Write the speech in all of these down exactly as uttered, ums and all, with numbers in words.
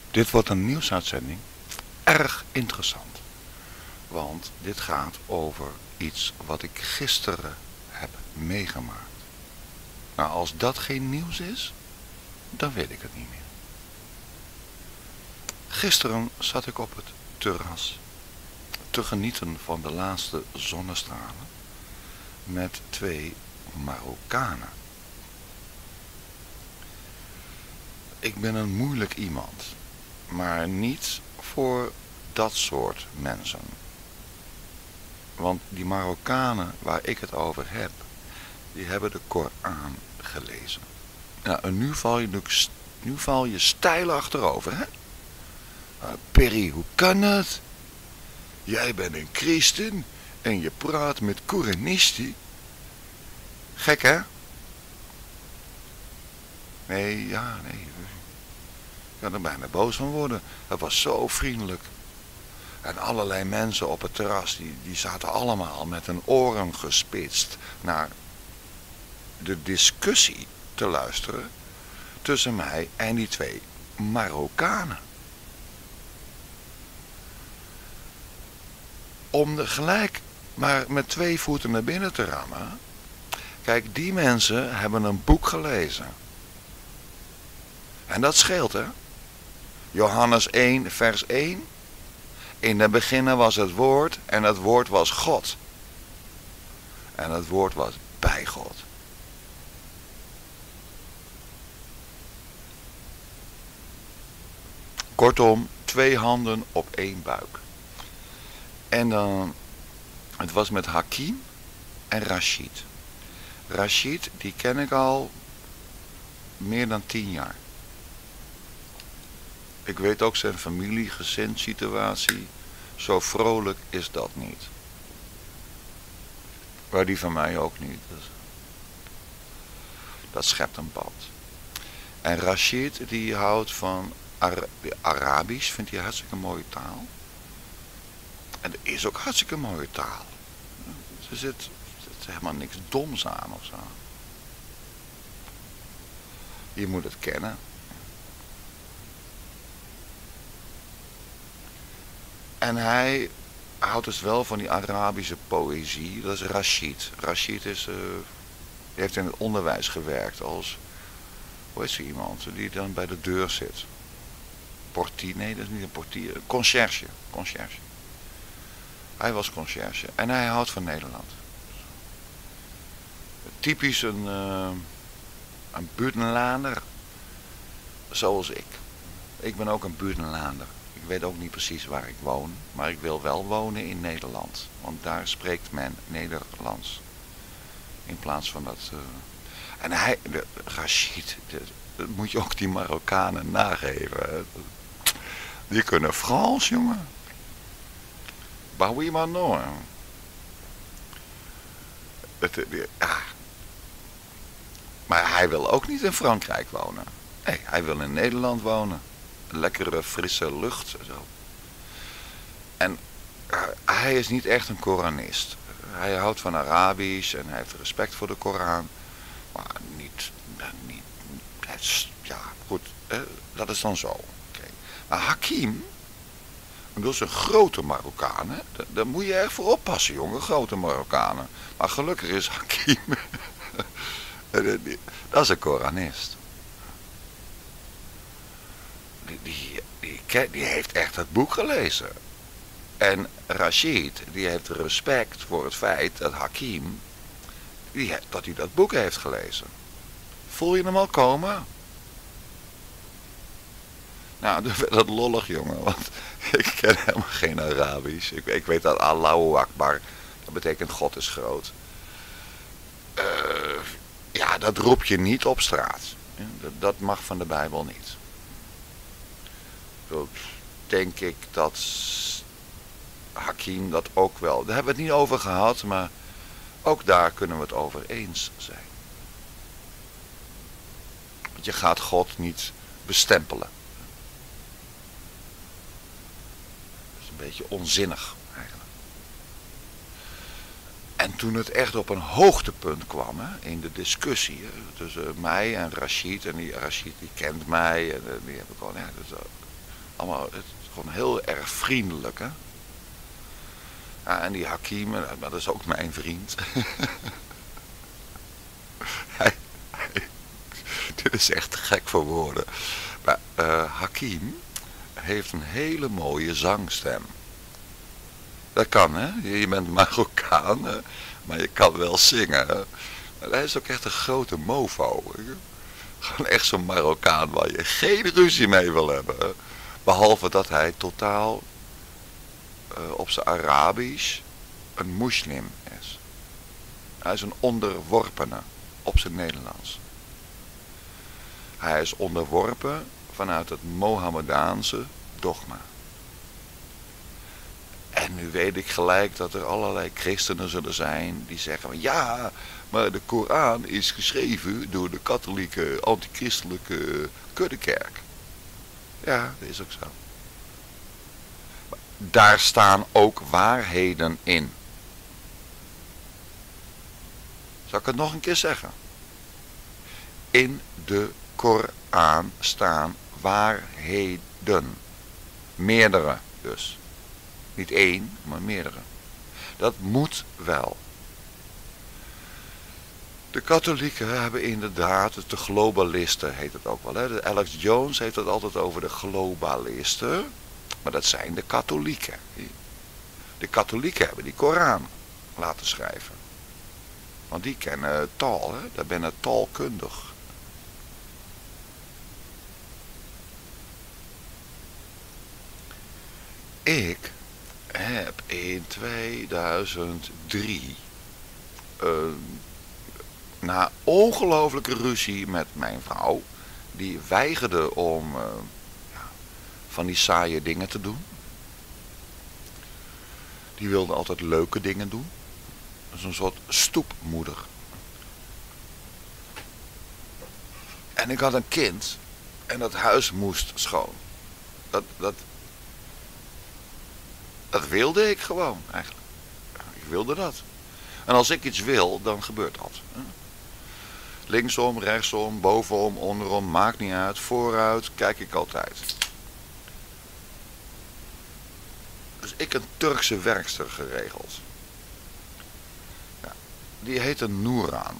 Dit wordt een nieuwsuitzending. Erg interessant. Want dit gaat over iets wat ik gisteren heb meegemaakt. Nou, als dat geen nieuws is, dan weet ik het niet meer. Gisteren zat ik op het terras te genieten van de laatste zonnestralen met twee Marokkanen. Ik ben een moeilijk iemand, maar niet voor dat soort mensen. Want die Marokkanen waar ik het over heb, die hebben de Koran gelezen. Nou, en nu val je, nu val je stijl achterover, hè? Uh, Perry, hoe kan het? Jij bent een christen en je praat met Koranisti. Gek, hè? Nee, ja, nee. Ik kan er bijna boos van worden. Het was zo vriendelijk. En allerlei mensen op het terras, die, die zaten allemaal met hun oren gespitst naar de discussie te luisteren tussen mij en die twee Marokkanen. Om er gelijk maar met twee voeten naar binnen te rammen. Kijk, die mensen hebben een boek gelezen. En dat scheelt, hè. Johannes één, vers één. In het begin was het woord en het woord was God. En het woord was bij God. Kortom, twee handen op één buik. En dan, het was met Hakim en Rashid. Rashid, die ken ik al meer dan tien jaar. Ik weet ook zijn familie, gezinssituatie. Zo vrolijk is dat niet. Maar die van mij ook niet. Dus dat schept een band. En Rashid, die houdt van Ara Arabisch, vindt hij hartstikke mooie taal. En er is ook hartstikke mooie taal. Er zit, er zit helemaal niks doms aan of zo. Je moet het kennen. En hij houdt dus wel van die Arabische poëzie. Dat is Rashid. Rashid is, uh, die heeft in het onderwijs gewerkt als, hoe heet ze iemand, die dan bij de deur zit. Portier, nee dat is niet een portier, conciërge. Conciërge. Hij was conciërge en hij houdt van Nederland. Typisch een, uh, een buitenlander, zoals ik. Ik ben ook een buitenlander. Ik weet ook niet precies waar ik woon, maar ik wil wel wonen in Nederland. Want daar spreekt men Nederlands. In plaats van dat... Uh... En hij, de, Rashid, de, dat moet je ook die Marokkanen nageven. Die kunnen Frans, jongen. Bah oui, maar non. Ja. Maar hij wil ook niet in Frankrijk wonen. Nee, hij wil in Nederland wonen. Lekkere, frisse lucht. Zo. En uh, hij is niet echt een Koranist. Hij houdt van Arabisch en hij heeft respect voor de Koran. Maar niet... niet het, ja, goed. Eh, dat is dan zo. Okay. Maar Hakim... Dat is een grote Marokkaan, hè? Daar, daar moet je echt voor oppassen, jongen. Grote Marokkanen. Maar gelukkig is Hakim... dat is een Koranist. Die, die, die, die heeft echt het boek gelezen. En Rashid, die heeft respect voor het feit dat Hakim, die, dat hij dat boek heeft gelezen. Voel je hem al komen? Nou, dan werd het lollig, jongen, want ik ken helemaal geen Arabisch. Ik, ik weet dat Allahu Akbar, dat betekent God is groot. Uh, ja, dat roep je niet op straat. Dat, dat mag van de Bijbel niet. Dat denk ik dat Hakim dat ook wel. Daar hebben we het niet over gehad, maar ook daar kunnen we het over eens zijn. Want je gaat God niet bestempelen. Dat is een beetje onzinnig eigenlijk. En toen het echt op een hoogtepunt kwam, hè, in de discussie hè, tussen mij en Rashid, en die Rashid die kent mij, en die heb ik al, ja, dus, allemaal, het is gewoon heel erg vriendelijk, hè. Ja, en die Hakim, dat is ook mijn vriend. hij, hij, dit is echt te gek voor woorden. Maar uh, Hakim heeft een hele mooie zangstem. Dat kan, hè. Je bent Marokkaan, hè? Maar je kan wel zingen. Hè? Hij is ook echt een grote mofo. Hè? Gewoon echt zo'n Marokkaan waar je geen ruzie mee wil hebben. Hè? Behalve dat hij totaal uh, op zijn Arabisch een moslim is. Hij is een onderworpene op zijn Nederlands. Hij is onderworpen vanuit het Mohammedaanse dogma. En nu weet ik gelijk dat er allerlei christenen zullen zijn die zeggen van ja, maar de Koran is geschreven door de katholieke antichristelijke kuddekerk. Ja, dat is ook zo. Maar daar staan ook waarheden in. Zal ik het nog een keer zeggen? In de Koran staan waarheden. Meerdere dus. Niet één, maar meerdere. Dat moet wel. De katholieken hebben inderdaad, de globalisten heet het ook wel. Hè? De Alex Jones heeft het altijd over de globalisten. Maar dat zijn de katholieken. De katholieken hebben die Koran laten schrijven. Want die kennen taal, hè? Daar ben ik taalkundig. Ik heb in tweeduizend drie uh, na ongelofelijke ruzie met mijn vrouw, die weigerde om uh, ja, van die saaie dingen te doen. Die wilde altijd leuke dingen doen. Dat is een soort stoepmoeder. En ik had een kind en dat huis moest schoon. Dat, dat, dat wilde ik gewoon eigenlijk. Ik wilde dat. En als ik iets wil, dan gebeurt dat. Linksom, rechtsom, bovenom, onderom, maakt niet uit. Vooruit, kijk ik altijd. Dus ik een Turkse werkster geregeld. Ja, die heette Noeran.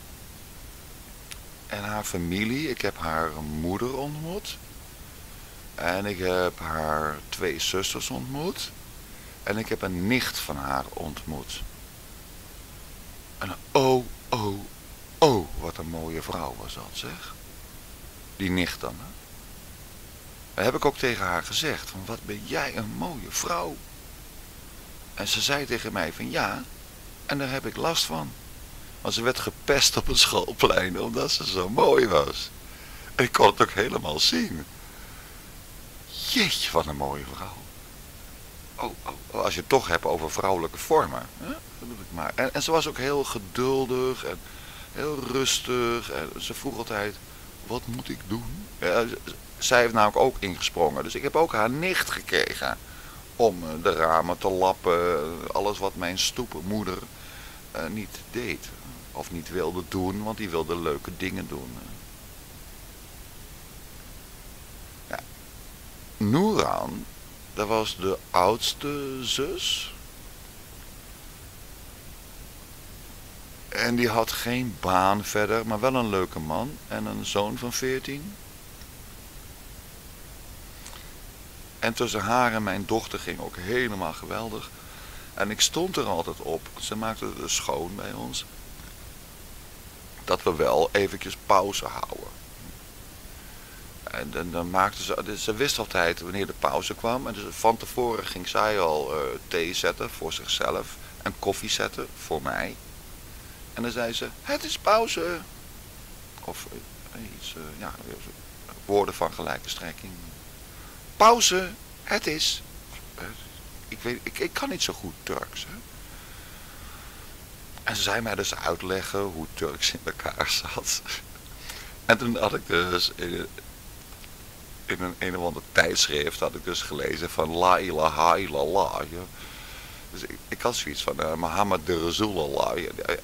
En haar familie, ik heb haar moeder ontmoet. En ik heb haar twee zusters ontmoet. En ik heb een nicht van haar ontmoet. En oh, oh, oh, wat een mooie vrouw was dat, zeg. Die nicht dan, hè. Dat heb ik ook tegen haar gezegd, van wat ben jij een mooie vrouw. En ze zei tegen mij van ja, en daar heb ik last van. Want ze werd gepest op het schoolplein, omdat ze zo mooi was. En ik kon het ook helemaal zien. Jeetje, wat een mooie vrouw. Oh, oh, als je het toch hebt over vrouwelijke vormen. Hè? Dat doe ik maar. En, en ze was ook heel geduldig en heel rustig. En ze vroeg altijd, wat moet ik doen? Ja, zij heeft namelijk ook ingesprongen. Dus ik heb ook haar nicht gekregen. Om de ramen te lappen. Alles wat mijn stoepenmoeder uh, niet deed. Of niet wilde doen, want die wilde leuke dingen doen. Ja. Noeran, dat was de oudste zus. En die had geen baan verder, maar wel een leuke man. En een zoon van veertien. En tussen haar en mijn dochter ging ook helemaal geweldig. En ik stond er altijd op. Ze maakte het schoon bij ons. Dat we wel eventjes pauze houden. En dan, dan maakte ze, dus ze wist altijd wanneer de pauze kwam. En dus van tevoren ging zij al uh, thee zetten voor zichzelf. En koffie zetten voor mij. En dan zei ze, het is pauze. Of uh, iets, uh, ja, woorden van gelijke strekking. Pauze, het is. Uh, ik, weet, ik, ik kan niet zo goed Turks. Hè? En ze zei mij dus uitleggen hoe Turks in elkaar zat. En toen had ik dus in, in een een of ander tijdschrift had ik dus gelezen van La ilaha illallah. Ja. Dus ik, ik had zoiets van uh, Mohammed de Rasulullah. Ja, ja.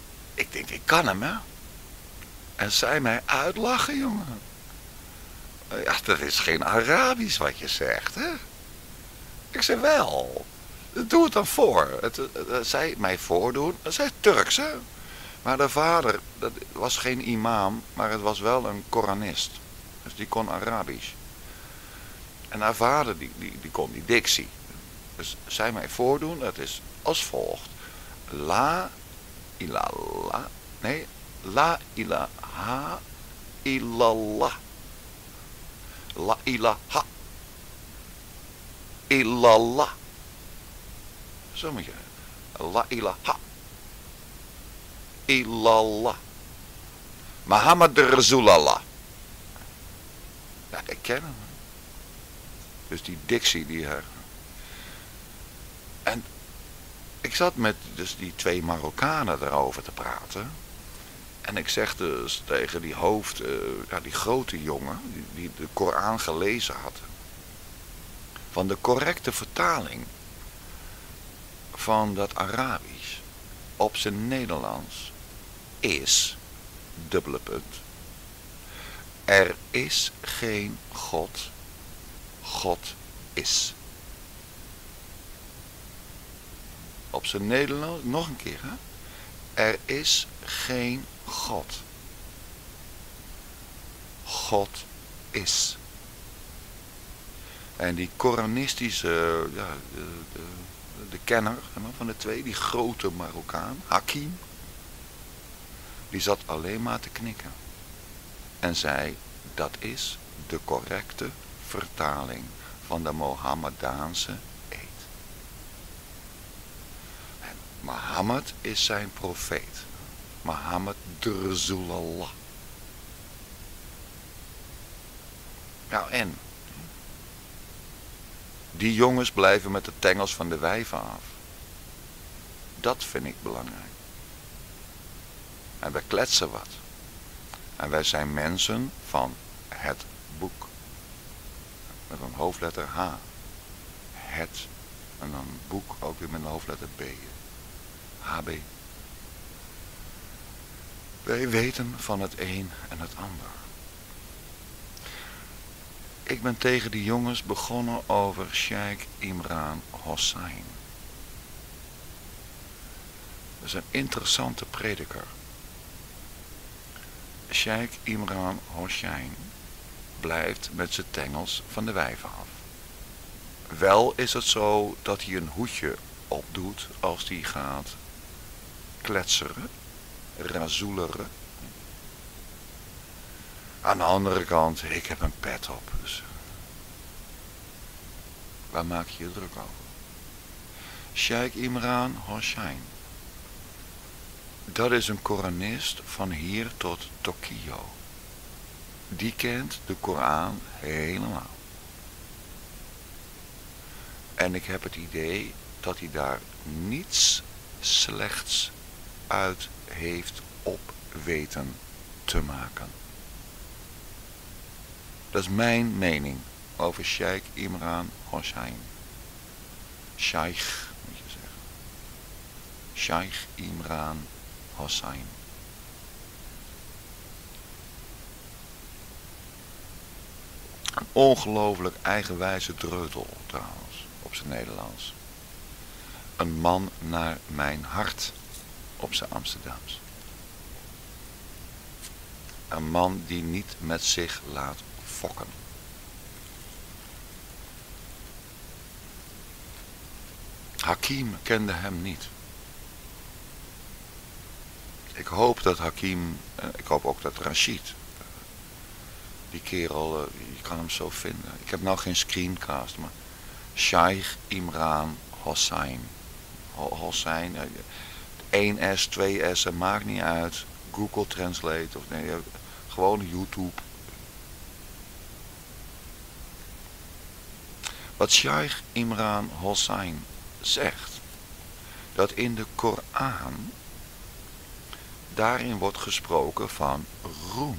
Ik denk, ik kan hem, hè. En zij mij uitlachen, jongen. Ja, dat is geen Arabisch wat je zegt, hè? Ik zei wel. Doe het dan voor. Het, het, het, zij mij voordoen. Dat is Turks, hè? Maar de vader, dat was geen imam, maar het was wel een Koranist. Dus die kon Arabisch. En haar vader, die, die, die kon die dictie. Dus zij mij voordoen, dat is als volgt. La illallah. Nee, la ilaha illallah. La ilaha illallah. Zo moet je. La ilaha illallah. Muhammad de Rasulallah. Ja, ik ken hem. Dus die dictie die her. En ik zat met dus die twee Marokkanen daarover te praten. En ik zeg dus tegen die hoofd, uh, ja, die grote jongen, die, die de Koran gelezen had. Van de correcte vertaling van dat Arabisch op zijn Nederlands is, dubbele punt, er is geen God, God is. Op zijn Nederlands, nog een keer, hè? Er is geen God. God is. En die Koranistische, ja, de, de, de kenner van de twee, die grote Marokkaan, Hakim, die zat alleen maar te knikken. En zei, dat is de correcte vertaling van de Mohammedaanse eed. En Mohammed is zijn profeet. Mohammed de Rasulallah. Nou en? Die jongens blijven met de tengels van de wijven af. Dat vind ik belangrijk. En we kletsen wat. En wij zijn mensen van het boek. Met een hoofdletter H. Het. En dan boek ook weer met een hoofdletter B. H B. Wij weten van het een en het ander. Ik ben tegen die jongens begonnen over Sheikh Imran Hosein. Dat is een interessante prediker. Sheikh Imran Hosein blijft met zijn tengels van de wijven af. Wel is het zo dat hij een hoedje opdoet als hij gaat kletseren, razoeleren. Aan de andere kant, ik heb een pet op, dus waar maak je je druk over? Sheikh Imran Hosein, dat is een Koranist van hier tot Tokio. Die kent de Koran helemaal. En ik heb het idee dat hij daar niets slechts uit heeft op weten te maken. Dat is mijn mening over Sheikh Imran Hosein. Sheikh, moet je zeggen. Sheikh Imran Hosein. Een ongelooflijk eigenwijze dreutel trouwens, op zijn Nederlands. Een man naar mijn hart, op zijn Amsterdams. Een man die niet met zich laat fokken. Hakim kende hem niet. Ik hoop dat Hakim, ik hoop ook dat Rashid, die kerel, je kan hem zo vinden. Ik heb nou geen screencast, maar Sheikh Imran Hosein. Hosein, één S, twee S, maakt niet uit. Google Translate, of nee, gewoon YouTube. Wat Sheikh Imran Hosein zegt, dat in de Koran, daarin wordt gesproken van roem.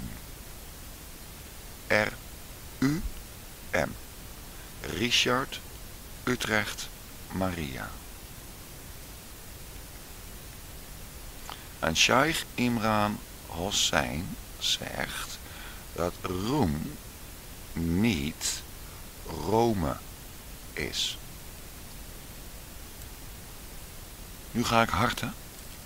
R U M. Richard, Utrecht, Maria. En Sheikh Imran Hosein zegt dat roem niet Rome is. Nu ga ik hard, hè?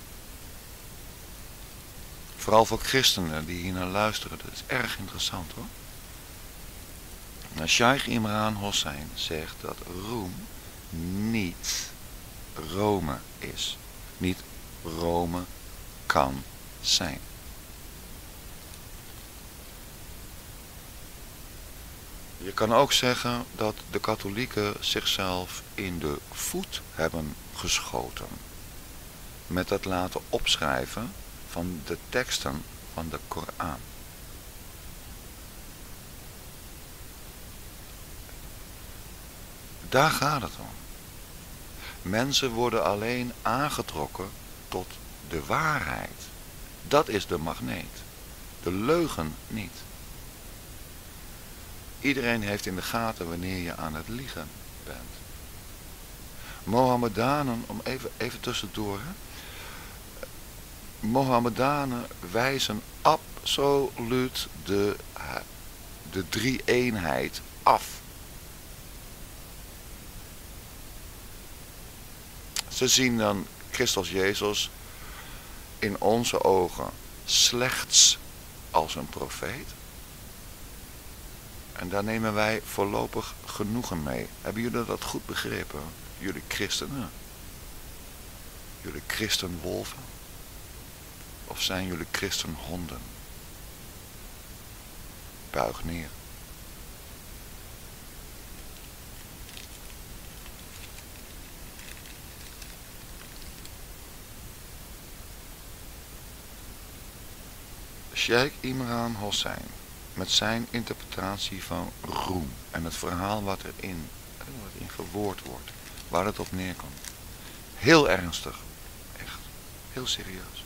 Vooral voor christenen die hier naar luisteren. Dat is erg interessant, hoor. Nou, Shaykh Imran Hosein zegt dat Roem niet Rome is. Niet Rome kan zijn. Je kan ook zeggen dat de katholieken zichzelf in de voet hebben geschoten. Met het laten opschrijven van de teksten van de Koran. Daar gaat het om. Mensen worden alleen aangetrokken tot de waarheid. Dat is de magneet. De leugen niet. Iedereen heeft in de gaten wanneer je aan het liegen bent. Mohammedanen, om even, even tussendoor. Hè? Mohammedanen wijzen absoluut de, de drie-eenheid af. Ze zien dan Christus Jezus in onze ogen slechts als een profeet. En daar nemen wij voorlopig genoegen mee. Hebben jullie dat goed begrepen? Jullie christenen? Jullie christenwolven? Of zijn jullie christenhonden? Buig neer. Shaykh Imran Hosein met zijn interpretatie van roem en het verhaal wat erin, wat erin verwoord wordt, waar het op neerkomt. Heel ernstig, echt, heel serieus.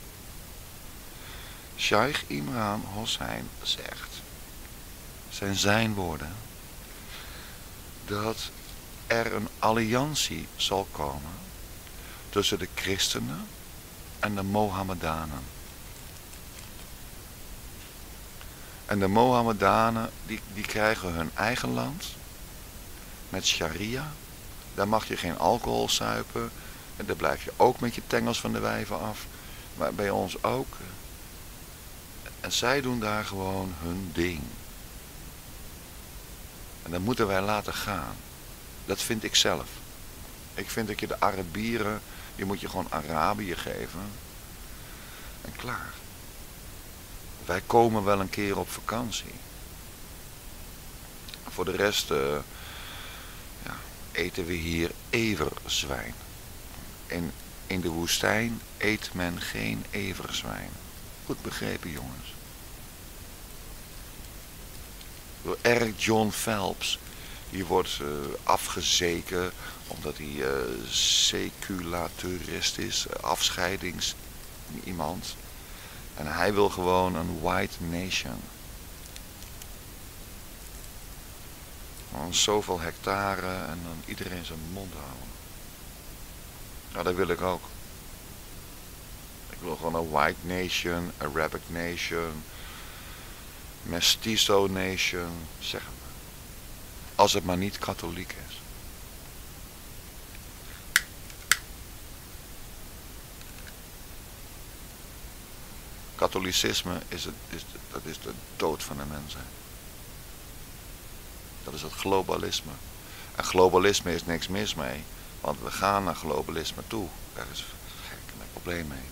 Shaykh Imran Hosein zegt, zijn zijn woorden, dat er een alliantie zal komen tussen de christenen en de Mohammedanen. En de Mohammedanen, die, die krijgen hun eigen land met sharia. Daar mag je geen alcohol suipen. En daar blijf je ook met je tengels van de wijven af. Maar bij ons ook. En zij doen daar gewoon hun ding. En dat moeten wij laten gaan. Dat vind ik zelf. Ik vind dat je de Arabieren, je moet je gewoon Arabië geven. En klaar. Wij komen wel een keer op vakantie. Voor de rest uh, ja, eten we hier everzwijn. En in de woestijn eet men geen everzwijn. Goed begrepen, jongens. Door Eric John Phelps. Die wordt uh, afgezeken omdat hij uh, seculaturist is. Uh, afscheidings iemand. En hij wil gewoon een white nation. Gewoon zoveel hectare en dan iedereen zijn mond houden. Nou, dat wil ik ook. Ik wil gewoon een white nation, Arabic nation, mestizo nation, zeg het maar. Als het maar niet katholiek is. Katholicisme is, het, is, de, dat is de dood van de mensheid. Dat is het globalisme. En globalisme is niks mis mee. Want we gaan naar globalisme toe. Daar is geen probleem mee.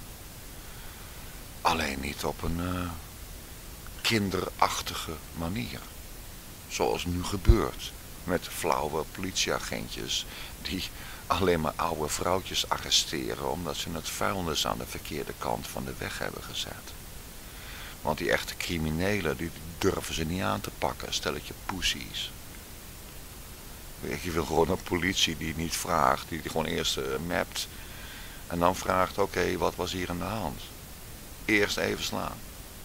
Alleen niet op een uh, kinderachtige manier. Zoals nu gebeurt. Met flauwe politieagentjes die alleen maar oude vrouwtjes arresteren omdat ze het vuilnis aan de verkeerde kant van de weg hebben gezet. Want die echte criminelen, die durven ze niet aan te pakken, stelletje poesies. Je wil gewoon een politie die niet vraagt, die, die gewoon eerst uh, mapt en dan vraagt, oké, okay, wat was hier aan de hand? Eerst even slaan.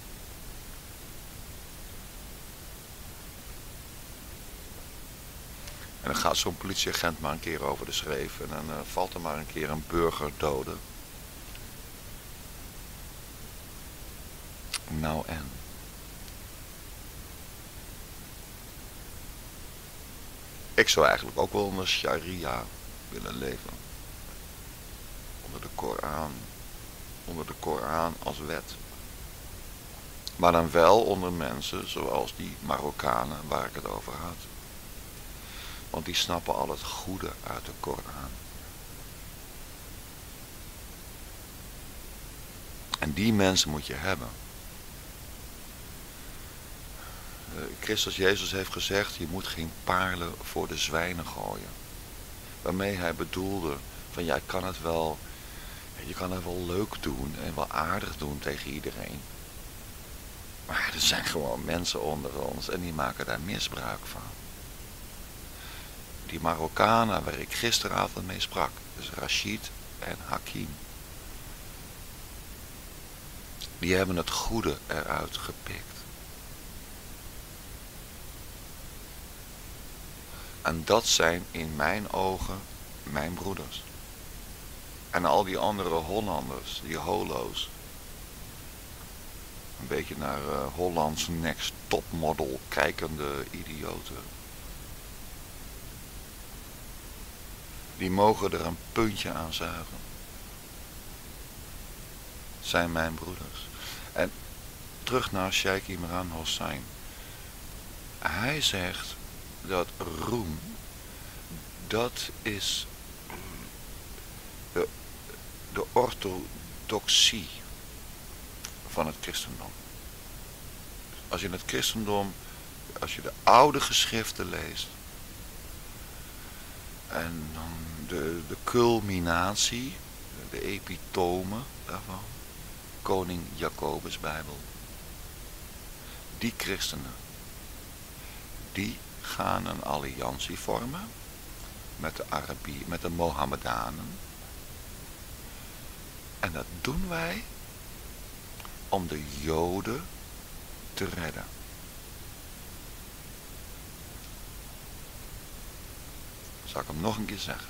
En dan gaat zo'n politieagent maar een keer over de schreef en dan uh, valt er maar een keer een burger doden. Nou en? Ik zou eigenlijk ook wel onder sharia willen leven. Onder de Koran. Onder de Koran als wet. Maar dan wel onder mensen zoals die Marokkanen waar ik het over had. Want die snappen al het goede uit de Koran. En die mensen moet je hebben. Christus Jezus heeft gezegd, je moet geen paarlen voor de zwijnen gooien. Waarmee hij bedoelde, van jij kan het wel, je kan het wel leuk doen en wel aardig doen tegen iedereen. Maar er zijn gewoon mensen onder ons en die maken daar misbruik van. Die Marokkanen waar ik gisteravond mee sprak, dus Rashid en Hakim. Die hebben het goede eruit gepikt. En dat zijn in mijn ogen mijn broeders. En al die andere Hollanders, die holo's. Een beetje naar uh, Hollands Next Topmodel kijkende idioten. Die mogen er een puntje aan zuigen. Zijn mijn broeders. En terug naar Sheikh Imran Hosein. Hij zegt dat roem, dat is de, de orthodoxie van het christendom. Als je het christendom, als je de oude geschriften leest, en dan de, de culminatie, de epitome daarvan, koning Jacobus Bijbel. Die christenen, die gaan een alliantie vormen met de Arabieren, met de Mohammedanen. En dat doen wij om de Joden te redden. Zal ik hem nog een keer zeggen.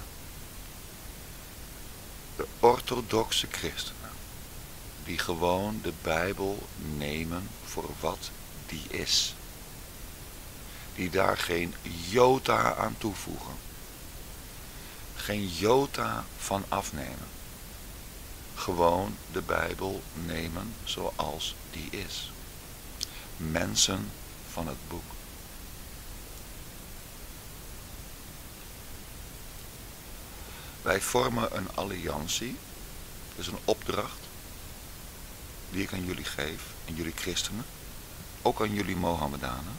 De orthodoxe christenen, die gewoon de Bijbel nemen voor wat die is. Die daar geen jota aan toevoegen. Geen jota van afnemen. Gewoon de Bijbel nemen zoals die is. Mensen van het boek. Wij vormen een alliantie. Dat is een opdracht. Die ik aan jullie geef. En jullie christenen. Ook aan jullie Mohammedanen.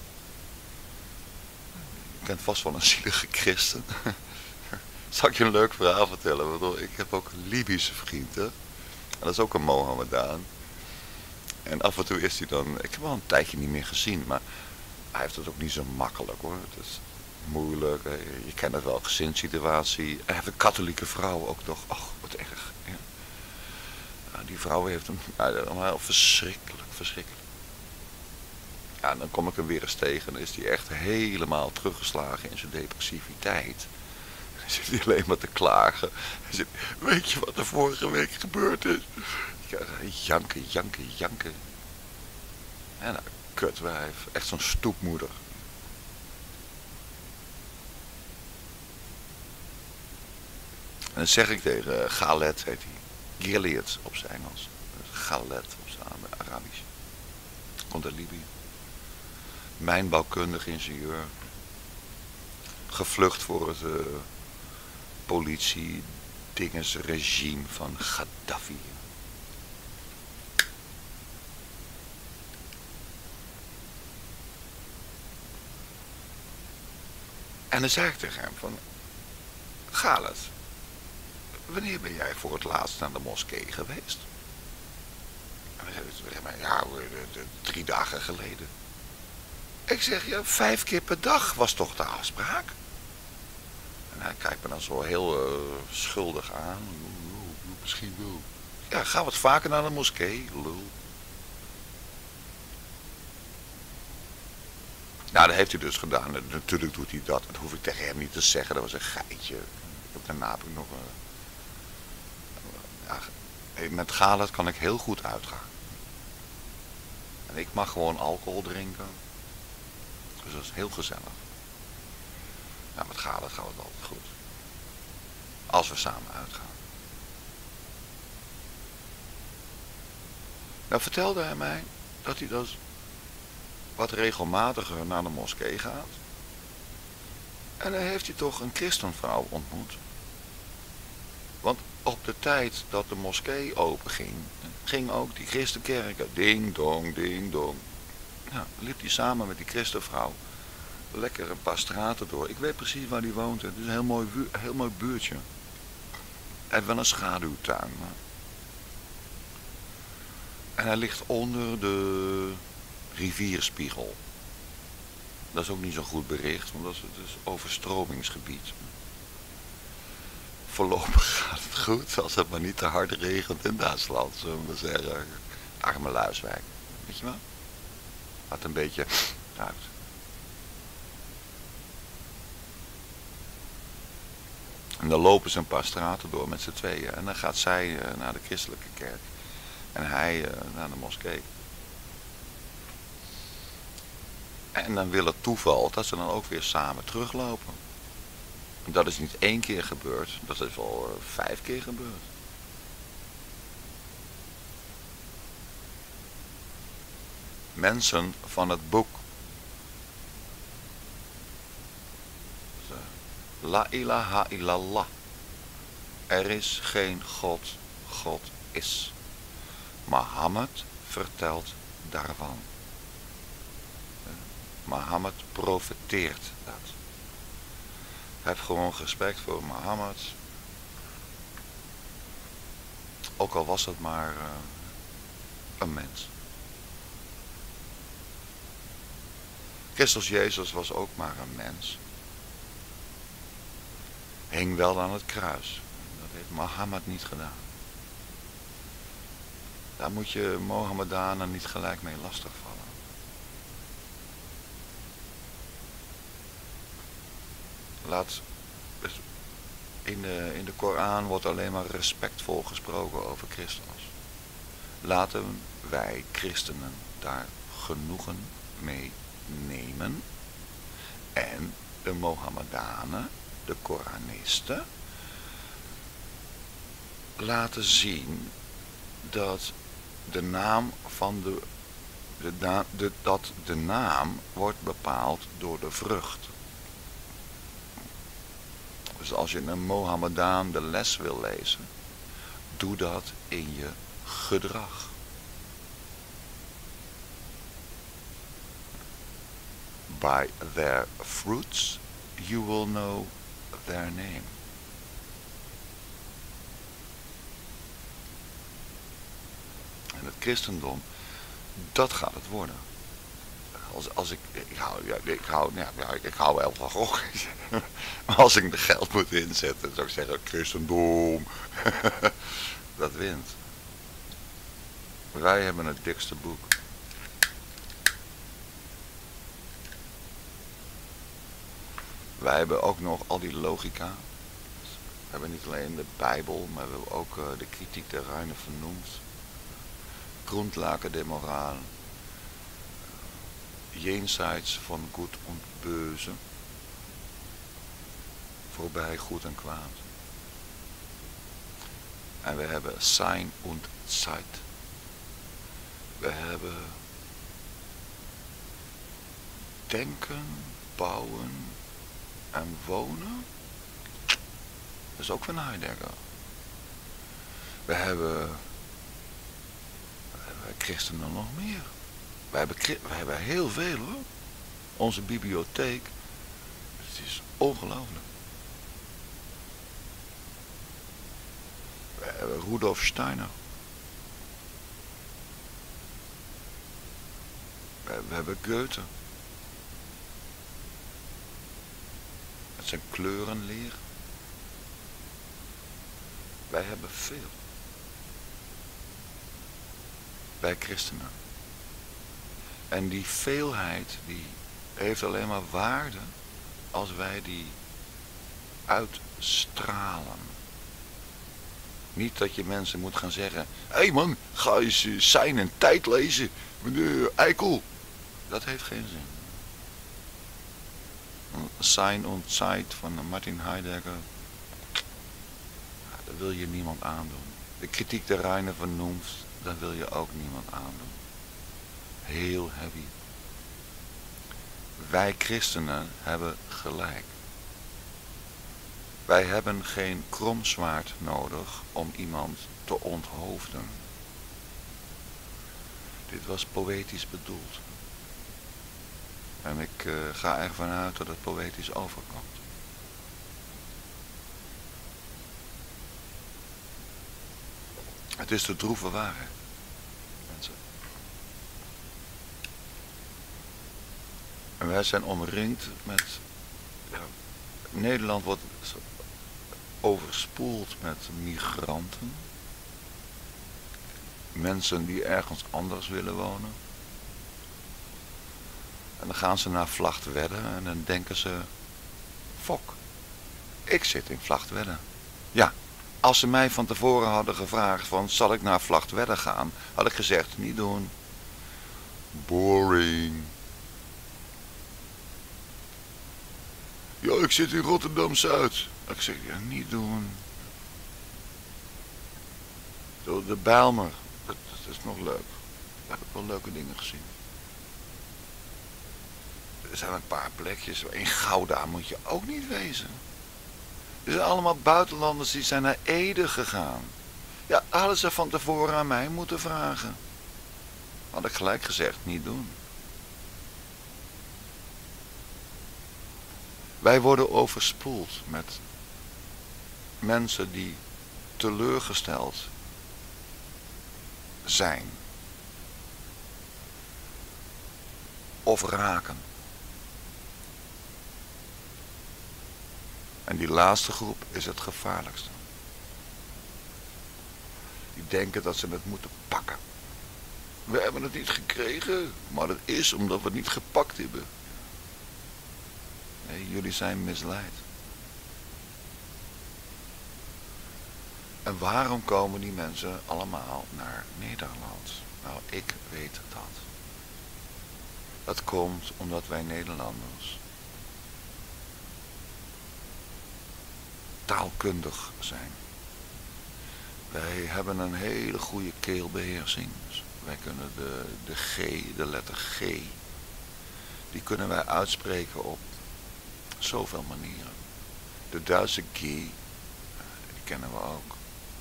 Je kent vast wel een zielige christen. Zal ik je een leuk verhaal vertellen? Ik heb ook een Libische vriend. Hè? En dat is ook een Mohammedaan. En af en toe is hij dan... Ik heb hem al een tijdje niet meer gezien. Maar hij heeft het ook niet zo makkelijk hoor. Het is moeilijk. Je kent het wel. Gezinssituatie. Hij heeft een katholieke vrouw ook nog. Ach, wat erg. Ja. Nou, die vrouw heeft hem... Nou, verschrikkelijk, verschrikkelijk. Ja, en dan kom ik hem weer eens tegen. En dan is hij echt helemaal teruggeslagen in zijn depressiviteit. Dan zit hij alleen maar te klagen. Hij zegt, weet je wat er vorige week gebeurd is? Ja, janken, janken, janken. En nou, kutwijf. Echt zo'n stoepmoeder. En dan zeg ik tegen Galet, heet hij. Gilead op zijn Engels. Galet op zijn Arabisch. Komt uit Libië. Mijnbouwkundig ingenieur. Gevlucht voor het uh, politie-dingesregime van Gaddafi. En dan zei ik tegen hem van... Galet, wanneer ben jij voor het laatst naar de moskee geweest? En hij zei, ja, drie dagen geleden. Ik zeg, ja, vijf keer per dag was toch de afspraak? En hij kijkt me dan zo heel uh, schuldig aan. Misschien wel. Ja, ga wat vaker naar de moskee, lul. Nou, dat heeft hij dus gedaan. Natuurlijk doet hij dat. Dat hoef ik tegen hem niet te zeggen. Dat was een geitje. Daarna heb ik nog... Uh, ja, met Galet kan ik heel goed uitgaan. En ik mag gewoon alcohol drinken. Dus dat is heel gezellig. Ja, met Galit gaat het altijd goed. Als we samen uitgaan. Nou vertelde hij mij dat hij dus wat regelmatiger naar de moskee gaat. En dan heeft hij toch een christenvrouw ontmoet. Want op de tijd dat de moskee open ging, ging ook die christenkerken ding dong, ding dong. Ja, liep hij samen met die christenvrouw lekker een paar straten door. Ik weet precies waar die woont. Het is een heel mooi, heel mooi buurtje. Hij heeft wel een schaduwtuin. Maar... En hij ligt onder de rivierspiegel. Dat is ook niet zo goed bericht, want dat is, het is overstromingsgebied. Voorlopig gaat het goed, als het maar niet te hard regent in Duitsland, zullen we zeggen. Arme Luiswijk, weet je wel? Gaat een beetje uit. En dan lopen ze een paar straten door met z'n tweeën. En dan gaat zij uh, naar de christelijke kerk. En hij uh, naar de moskee. En dan wil het toeval dat ze dan ook weer samen teruglopen. Dat is niet één keer gebeurd, dat is wel uh, vijf keer gebeurd. Mensen van het boek. La ilaha illallah. Er is geen God, God is. Mohammed vertelt daarvan. Mohammed profeteert dat. Heb gewoon respect voor Mohammed. Ook al was het maar uh, een mens. Christus Jezus was ook maar een mens. Hing wel aan het kruis. Dat heeft Mohammed niet gedaan. Daar moet je Mohammedanen niet gelijk mee lastigvallen. Laat, in de, in de Koran wordt alleen maar respectvol gesproken over Christus. Laten wij christenen daar genoegen mee nemen. En de Mohammedanen, de Koranisten, laten zien dat de naam van de, de, na, de dat de naam wordt bepaald door de vrucht. Dus als je een Mohammedaan de les wil lezen, doe dat in je gedrag. By their fruits you will know their name. En het christendom, dat gaat het worden. Als, als ik, ik hou, ja, ik hou, ja, ik hou wel van gok. Maar als ik de geld moet inzetten, zou ik zeggen, christendom. Dat wint. Wij hebben het dikste boek. Wij hebben ook nog al die logica. We hebben niet alleen de Bijbel, maar we hebben ook uh, de kritiek der Reine vernoemd. Grundlage der Moral. Jenseits van goed en böse. Voorbij goed en kwaad. En we hebben Sein und Zeit. We hebben denken, bouwen en wonen. Dat is ook van Heidegger. We hebben, we hebben christenen nog meer. We hebben, we hebben heel veel hoor. Onze bibliotheek. Het is ongelooflijk. We hebben Rudolf Steiner. We, we hebben Goethe. Met zijn kleurenleer. Wij hebben veel. Wij christenen. En die veelheid, die heeft alleen maar waarde als wij die uitstralen. Niet dat je mensen moet gaan zeggen, hé hey man, ga eens Sein en Tijd lezen, meneer Eikel. Dat heeft geen zin. Sein und Zeit van Martin Heidegger. Ja, dat wil je niemand aandoen. De kritiek der reine Vernunft, dat wil je ook niemand aandoen. Heel heavy. Wij christenen hebben gelijk. Wij hebben geen kromzwaard nodig om iemand te onthoofden. Dit was poëtisch bedoeld. En ik uh, ga ervan uit dat het poëtisch overkomt. Het is de droeve waarheid, mensen. En wij zijn omringd met... Ja, Nederland wordt overspoeld met migranten. Mensen die ergens anders willen wonen. En dan gaan ze naar Vlachtwedde en dan denken ze... Fok, ik zit in Vlachtwedde. Ja, als ze mij van tevoren hadden gevraagd van... Zal ik naar Vlachtwedde gaan? Had ik gezegd, niet doen. Boring. Ja, ik zit in Rotterdam-Zuid. Ik zeg, ja, niet doen. De, de Bijlmer, dat, dat is nog leuk. Daar heb ik wel leuke dingen gezien. Er zijn een paar plekjes. In Gouda moet je ook niet wezen. Er zijn allemaal buitenlanders die zijn naar Ede gegaan. Ja, hadden ze van tevoren aan mij moeten vragen. Had ik gelijk gezegd, niet doen. Wij worden overspoeld met mensen die teleurgesteld zijn. Of raken. En die laatste groep is het gevaarlijkste. Die denken dat ze het moeten pakken. We hebben het niet gekregen, maar dat is omdat we het niet gepakt hebben. Nee, jullie zijn misleid. En waarom komen die mensen allemaal naar Nederland? Nou, ik weet dat. Dat komt omdat wij Nederlanders taalkundig zijn. Wij hebben een hele goede keelbeheersing. Dus wij kunnen de, de G, de letter G, die kunnen wij uitspreken op zoveel manieren. De Duitse G, die kennen we ook.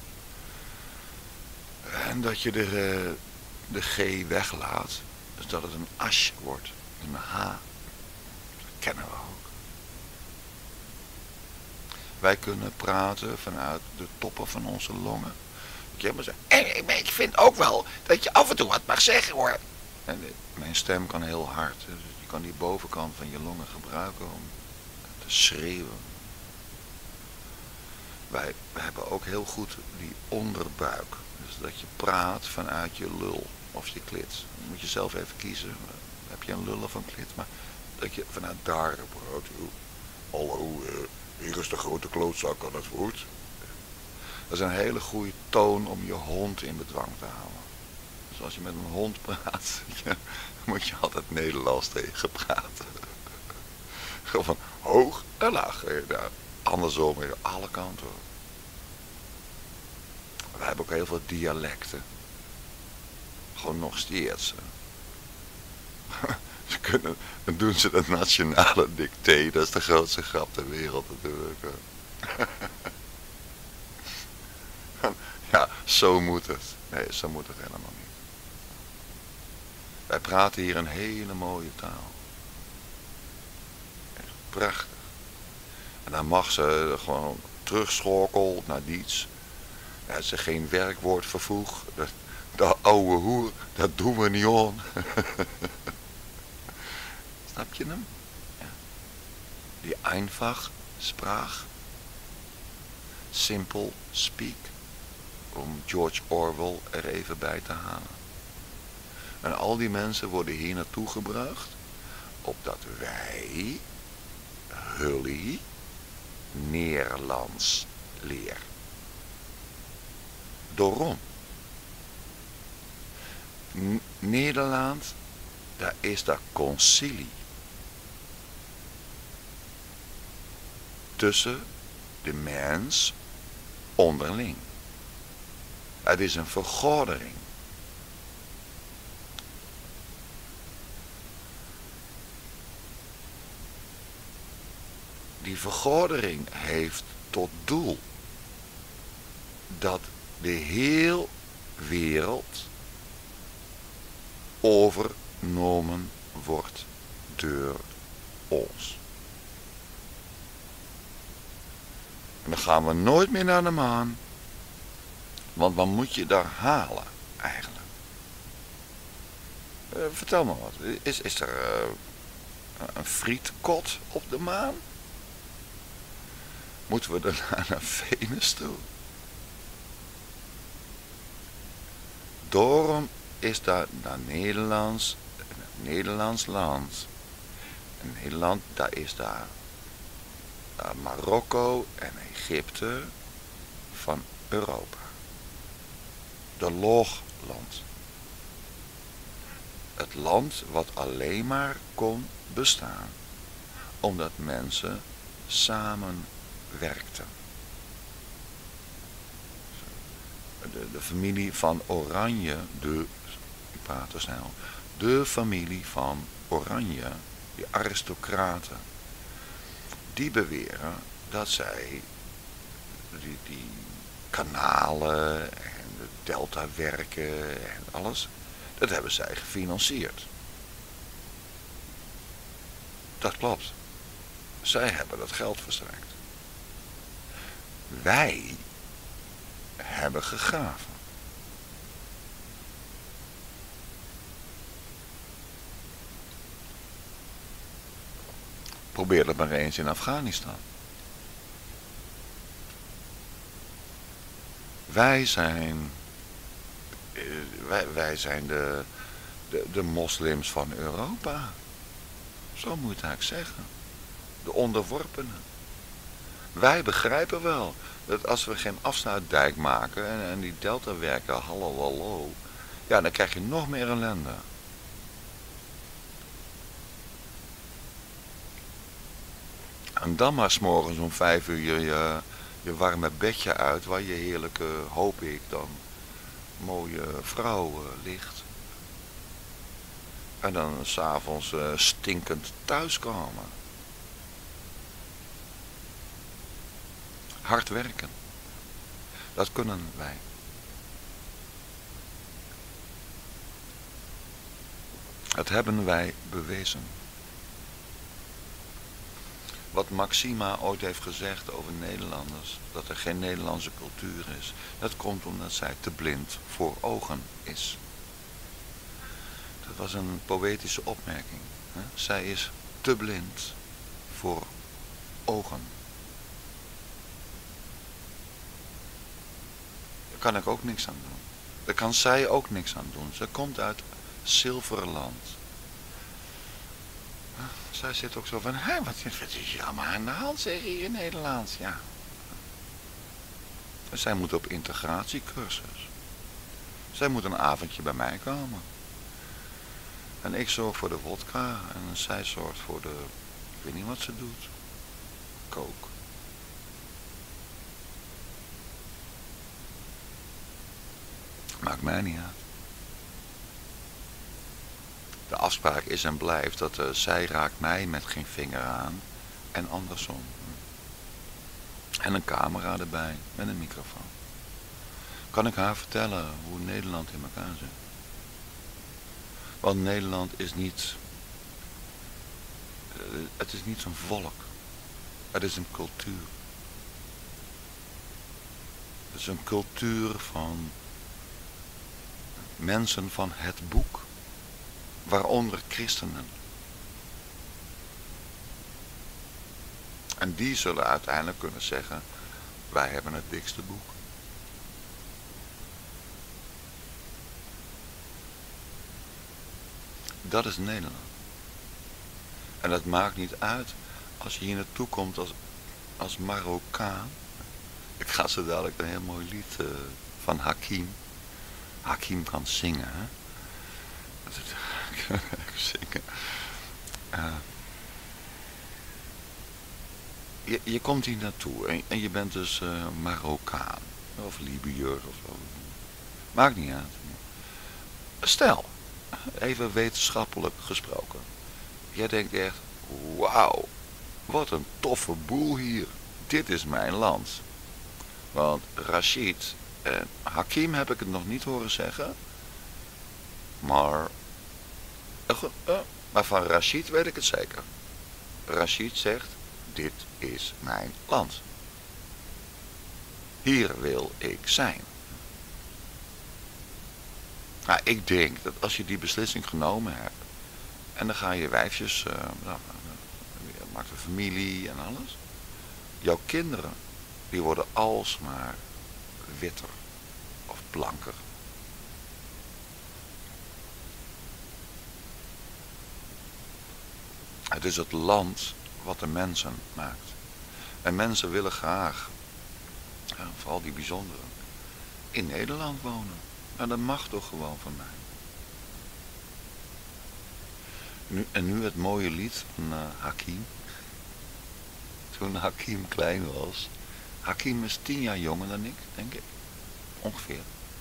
En dat je de, de G weglaat, dus dat het een ash wordt, een H. Dat kennen we ook. Wij kunnen praten vanuit de toppen van onze longen. Je maar zeggen, en ik vind ook wel dat je af en toe wat mag zeggen hoor. En mijn stem kan heel hard, dus je kan die bovenkant van je longen gebruiken om te schreeuwen. Wij, wij hebben ook heel goed die onderbuik. Dus dat je praat vanuit je lul of je klit. Dan moet je zelf even kiezen. Heb je een lul of een klit? Maar dat je vanuit daar praat. Hallo, uh, hier is de grote klootzak aan het woord. Dat is een hele goede toon om je hond in bedwang te houden. Dus als je met een hond praat, ja, moet je altijd Nederlands tegen praten. Gewoon van hoog en laag. Ja, andersom, weer alle kanten. We hebben ook heel veel dialecten. Gewoon nog steeds. Ze kunnen, dan doen ze de nationale dicté. Dat is de grootste grap ter wereld natuurlijk. Ja, zo moet het. Nee, zo moet het helemaal niet. Wij praten hier een hele mooie taal. Echt prachtig. En dan mag ze gewoon terugschorkel naar diets. Ja, als ze geen werkwoord vervoeg. Dat, dat ouwe hoer, dat doen we niet aan. Snap je hem? Ja. Die einfach spraak. Simpel speak. Om George Orwell er even bij te halen. En al die mensen worden hier naartoe gebracht. Opdat wij jullie Nederlands leren. Daarom. N- Nederland, daar is dat concilie. tussen de mens onderling. Het is een vergodering. Die vergodering heeft tot doel dat de hele wereld overnomen wordt door ons. En dan gaan we nooit meer naar de maan. Want wat moet je daar halen eigenlijk? Uh, vertel me wat. Is, is er uh, een frietkot op de maan? Moeten we daarna naar Venus toe? Daarom is dat naar Nederlands, een Nederlands land. En Nederland, daar is daar uh, Marokko en Egypte van Europa. De Loogland. Het land wat alleen maar kon bestaan omdat mensen samenwerkten. De, de familie van Oranje, de, ik praat te snel, de familie van Oranje, die aristocraten, die beweren dat zij die, die kanalen en de deltawerken en alles, dat hebben zij gefinancierd. Dat klopt. Zij hebben dat geld verstrekt. Wij hebben gegraven. Probeer het maar eens in Afghanistan. Wij zijn, wij, wij zijn de, de, de moslims van Europa. Zo moet je het eigenlijk zeggen. De onderworpenen. Wij begrijpen wel dat als we geen afsluitdijk maken en, en die deltawerken, hallo hallo, ja, dan krijg je nog meer ellende. En dan maar 's morgens om vijf uur je, je, je warme bedje uit, waar je heerlijke, hoop ik dan, mooie vrouw uh, ligt. En dan 's avonds uh, stinkend thuiskomen. Hard werken. Dat kunnen wij. Dat hebben wij bewezen. Wat Maxima ooit heeft gezegd over Nederlanders, dat er geen Nederlandse cultuur is, dat komt omdat zij te blind voor ogen is. Dat was een poëtische opmerking. Hè? Zij is te blind voor ogen. Daar kan ik ook niks aan doen. Daar kan zij ook niks aan doen. Ze komt uit Zilverland. Zij zit ook zo van, hé, wat is hier allemaal aan de hand, zeg je hier in Nederland? Ja. Zij moet op integratiecursus. Zij moet een avondje bij mij komen. En ik zorg voor de wodka en zij zorgt voor de, ik weet niet wat ze doet, kook. Maakt mij niet uit. De afspraak is en blijft dat uh, zij raakt mij met geen vinger aan en andersom. En een camera erbij met een microfoon. Kan ik haar vertellen hoe Nederland in elkaar zit. Want Nederland is niet, uh, het is niet zo'n volk. Het is een cultuur. Het is een cultuur van mensen van het boek. Waaronder christenen. En die zullen uiteindelijk kunnen zeggen, wij hebben het dikste boek. Dat is Nederland. En dat maakt niet uit als je hier naartoe komt als, als Marokkaan. Ik ga zo dadelijk een heel mooi lied uh, van Hakim. Hakim kan zingen, hè. zingen. Uh, je, je komt hier naartoe en, en je bent dus uh, Marokkaan. Of Libiër of zo. Maakt niet uit. Stel, even wetenschappelijk gesproken. Jij denkt echt, wauw, wat een toffe boel hier. Dit is mijn land. Want Rashid en Hakim heb ik het nog niet horen zeggen. Maar, uh, uh, maar van Rashid weet ik het zeker. Rashid zegt, dit is mijn land. Hier wil ik zijn. Nou, ik denk dat als je die beslissing genomen hebt. En dan gaan je wijfjes, uh, nou, je maakt een familie en alles. Jouw kinderen, die worden alsmaar witter of blanker. Het is het land wat de mensen maakt. En mensen willen graag, ja, vooral die bijzonderen, in Nederland wonen. Nou, dat mag toch gewoon van mij. Nu, en nu het mooie lied van uh, Hakim. Toen Hakim klein was. Hakim is tien jaar jonger dan ik, denk ik. Ongeveer.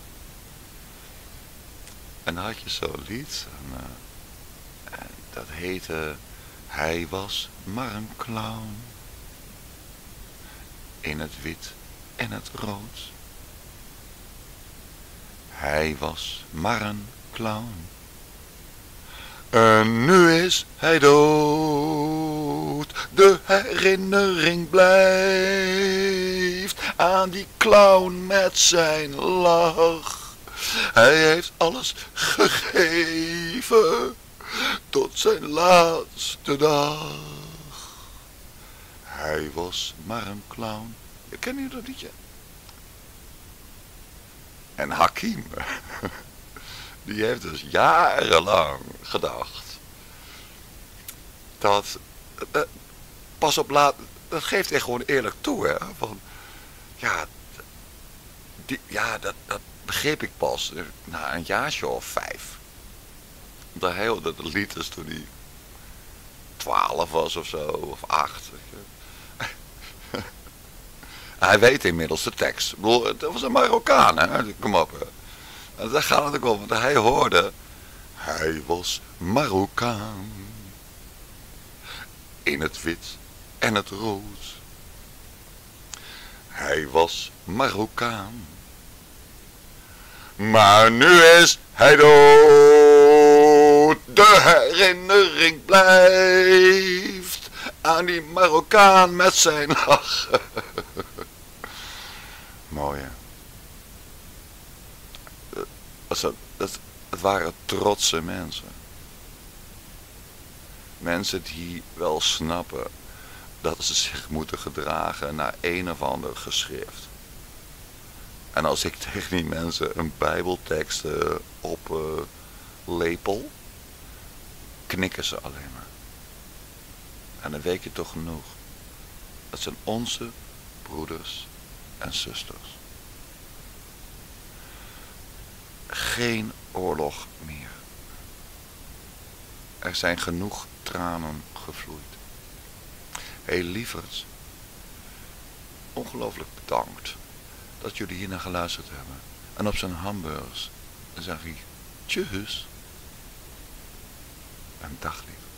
En dan had je zo'n lied. En, uh, en dat heette... Hij was maar een clown. In het wit en het rood. Hij was maar een clown. En nu is hij dood. De herinnering blijft aan die clown met zijn lach. Hij heeft alles gegeven tot zijn laatste dag. Hij was maar een clown. Ken je dat liedje? En Hakim, die heeft dus jarenlang gedacht dat, uh, pas op laat, dat geeft hij gewoon eerlijk toe, hè, van, ja, die, ja dat, dat begreep ik pas na een jaartje of vijf. Dat hij hoorde de lied is toen hij twaalf was of zo, of acht. Hij weet inmiddels de tekst. Ik bedoel, het was een Marokkaan, hè? Kom op. Hè. Daar gaat het ook om, want hij hoorde... Hij was Marokkaan. In het wit en het rood. Hij was Marokkaan. Maar nu is hij dood. De herinnering blijft aan die Marokkaan met zijn lach. Mooi, hè? Het, het, het waren trotse mensen. Mensen die wel snappen dat ze zich moeten gedragen naar een of ander geschrift. En als ik tegen die mensen een bijbeltekst uh, op uh, lepel, knikken ze alleen maar. En dan weet je toch genoeg. Dat zijn onze broeders en zusters. Geen oorlog meer. Er zijn genoeg tranen gevloeid. Hé hey, lieverds, ongelooflijk bedankt dat jullie hier naar geluisterd hebben. En op zijn hamburgers zeg ik tjus en dag lief.